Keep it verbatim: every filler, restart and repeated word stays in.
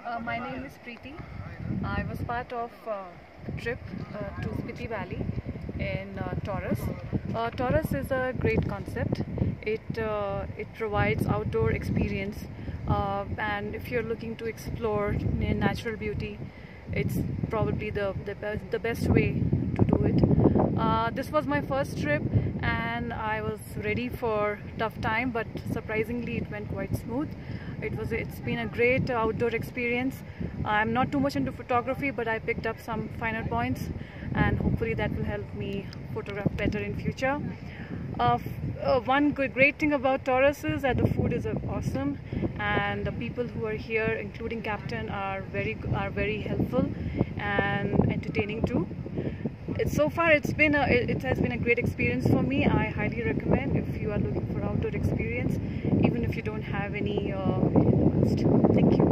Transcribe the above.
Uh, my name is Preeti. I was part of uh, a trip uh, to Spiti Valley in uh, Taurus. Uh, Taurus is a great concept. It uh, it provides outdoor experience, uh, and if you're looking to explore natural beauty, it's probably the the, be the best way to do it. Uh, this was my first trip, and I was ready for tough time, but surprisingly it went quite smooth. It was it's been a great outdoor experience. I'm not too much into photography, but I picked up some finer points, and hopefully that will help me photograph better in future. Uh, uh, one good great thing about Taurus is that the food is uh, awesome, and the people who are here, including Captain, are very are very helpful and entertaining too. It's, so far it's been a, it, it has been a great experience for me. I highly recommend if you are looking for outdoor experience, even if you don't have any uh, in the past. Thank you.